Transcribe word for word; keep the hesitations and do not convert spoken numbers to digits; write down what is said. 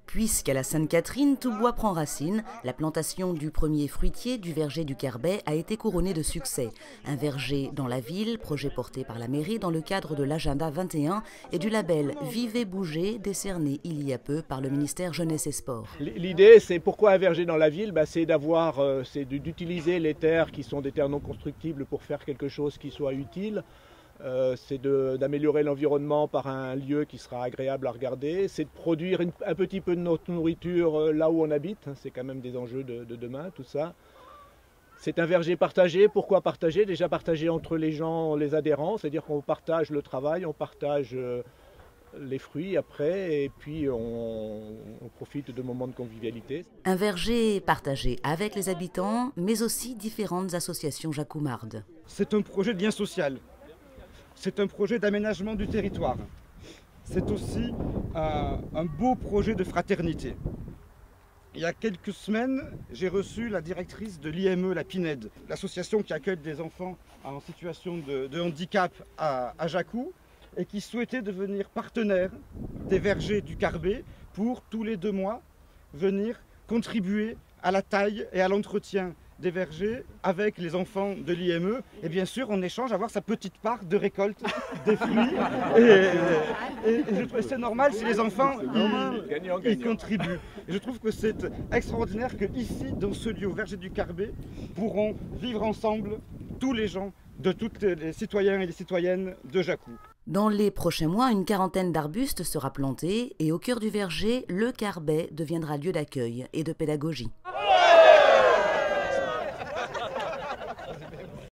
Puisqu'à la Sainte-Catherine, tout bois prend racine, la plantation du premier fruitier du verger du Carbet a été couronnée de succès. Un verger dans la ville, projet porté par la mairie dans le cadre de l'agenda vingt et un et du label Vivez Bougez, décerné il y a peu par le ministère Jeunesse et Sport. L'idée, c'est pourquoi un verger dans la ville, bah, c'est d'avoir, euh, c'est d'utiliser les terres qui sont des terres non constructibles pour faire quelque chose qui soit utile. Euh, c'est d'améliorer l'environnement par un lieu qui sera agréable à regarder, c'est de produire une, un petit peu de notre nourriture euh, là où on habite, c'est quand même des enjeux de, de demain, tout ça. C'est un verger partagé. Pourquoi partager? Déjà partagé entre les gens, les adhérents, c'est-à-dire qu'on partage le travail, on partage euh, les fruits après, et puis on, on profite de moments de convivialité. Un verger partagé avec les habitants, mais aussi différentes associations jacoumardes. C'est un projet de lien social. C'est un projet d'aménagement du territoire. C'est aussi un, un beau projet de fraternité. Il y a quelques semaines, j'ai reçu la directrice de l'I M E, la PINED, l'association qui accueille des enfants en situation de, de handicap à, à Jacou, et qui souhaitait devenir partenaire des vergers du Carbet pour tous les deux mois venir contribuer à la taille et à l'entretien des vergers avec les enfants de l'I M E et bien sûr en échange avoir sa petite part de récolte des fruits et, et, et je trouve que c'est normal si les enfants y, y contribuent et je trouve que c'est extraordinaire que ici dans ce lieu au verger du Carbet pourront vivre ensemble tous les gens de toutes les citoyens et les citoyennes de Jacou. Dans les prochains mois, une quarantaine d'arbustes sera plantée et au cœur du verger, le Carbet deviendra lieu d'accueil et de pédagogie.